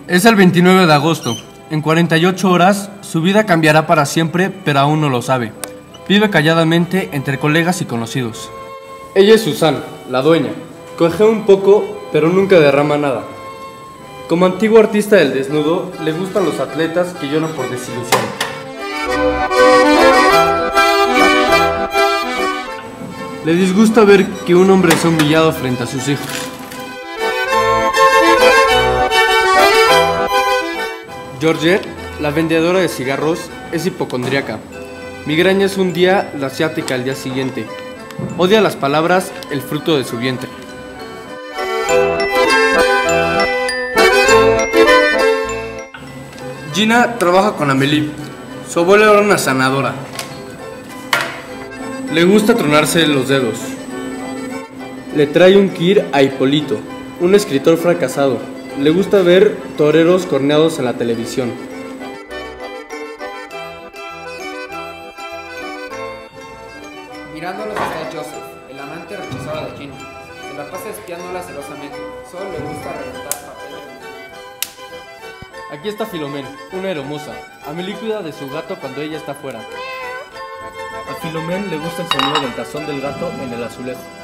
Es el 29 de agosto. En 48 horas, su vida cambiará para siempre, pero aún no lo sabe. Vive calladamente entre colegas y conocidos. Ella es Susan, la dueña. Cojea un poco, pero nunca derrama nada. Como antiguo artista del desnudo, le gustan los atletas que lloran por desilusión. Le disgusta ver que un hombre sea humillado frente a sus hijos. Georgette, la vendedora de cigarros, es hipocondríaca. Migrañas un día, la ciática al día siguiente. Odia las palabras, el fruto de su vientre. Gina trabaja con Amélie. Su abuela era una sanadora. Le gusta tronarse los dedos. Le trae un kir a Hipólito, un escritor fracasado. Le gusta ver toreros corneados en la televisión. Mirándolos está Joseph, el amante rechazado de Gina. Se la pasa espiándola celosamente. Solo le gusta reventar papeles. Aquí está Filomén, una hermosa. Amélie cuida de su gato cuando ella está fuera. A Filomén le gusta el sonido del tazón del gato en el azulejo.